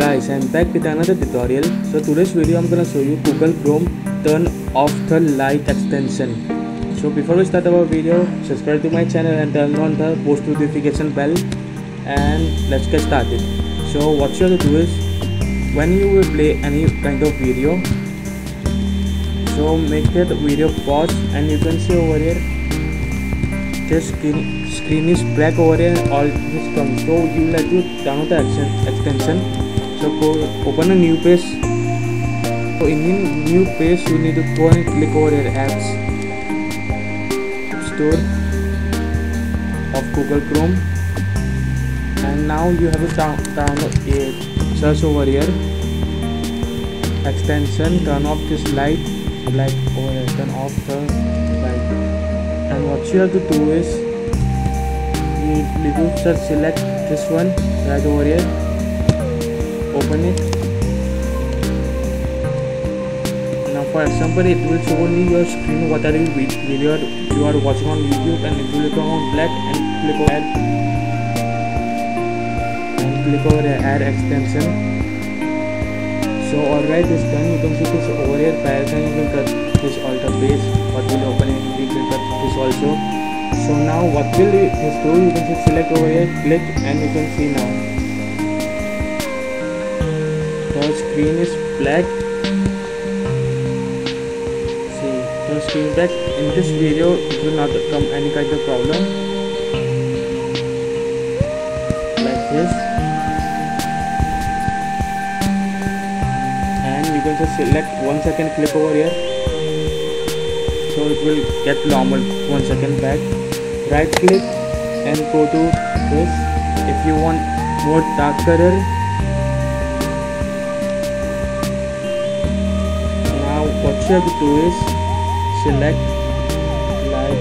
Guys, I'm back with another tutorial. So today's video I'm gonna show you Google Chrome turn off the light extension. So before we start our video, subscribe to my channel and turn on the post notification bell, and let's get started. So what you have to do is, when you will play any kind of video, so make that video pause, and you can see over here this screen is black over here, all this comes. So you will have to download the extension. So go open a new page. So in new page you need to go and click over here apps store of Google Chrome, and now you have to download a search over here extension turn off this light over here, turn off the light. And what you have to do is you need to just select this one right over here, open it. Now for example, it will show only your screen whatever video you are watching on YouTube, and it will come on black, and click over add extension. So alright, it's done. You can see this over here. By the time you will cut this alter page, what will open it, you can cut this also. So now what will this do? You can just select over here, click, and you can see now the screen is black. See, the screen is black. In this video it will not come any kind of problem like this, and you can just select 1 second, click over here, so it will get normal 1 second back. Right click and go to this. If you want more dark color, what you have to do is select like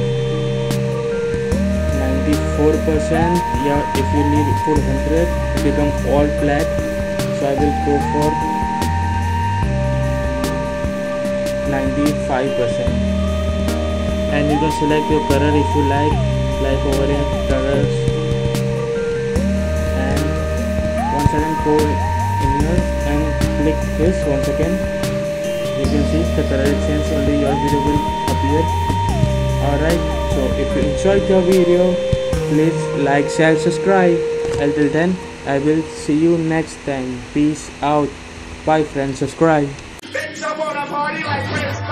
94%. Yeah, if you need full 100, it become all black. So I will go for 95%. And you can select your color if you like over here colors. And once again go in here and click this once again. You can see the color change, only your video will appear. Alright, so if you enjoyed your video, please like, share, subscribe. Until then, I will see you next time. Peace out. Bye friends, subscribe.